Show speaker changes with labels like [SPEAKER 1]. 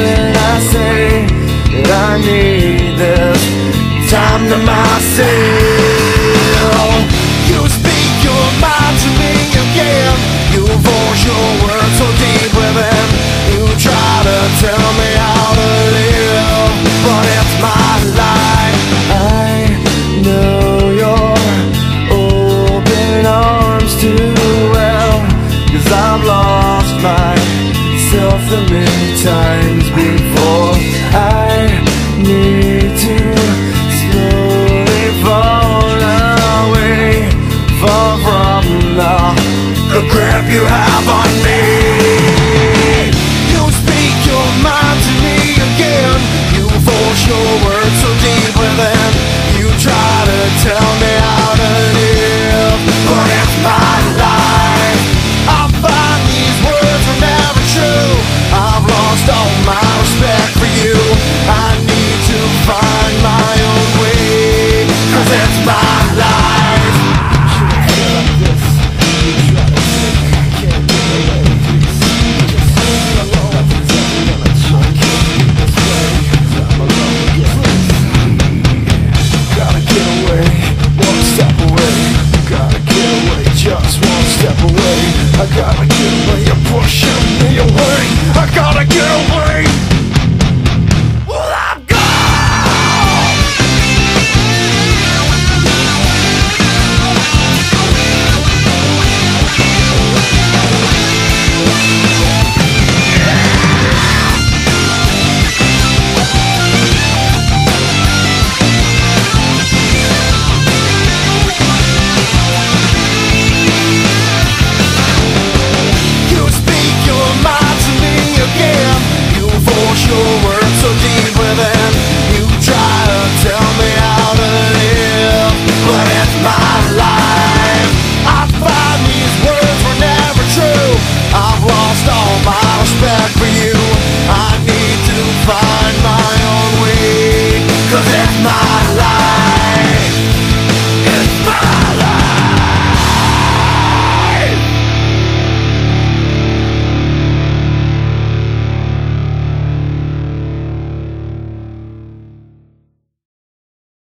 [SPEAKER 1] when I say that I need this time to myself. You speak your mind to me again. You force your words so deep within. You try to tell me how to live, but it's my life. I know your open arms too well, 'cause I've lost myself so many times before. I need to slowly fall away, far from the grip you have on me. You speak your mind to me again. You force your words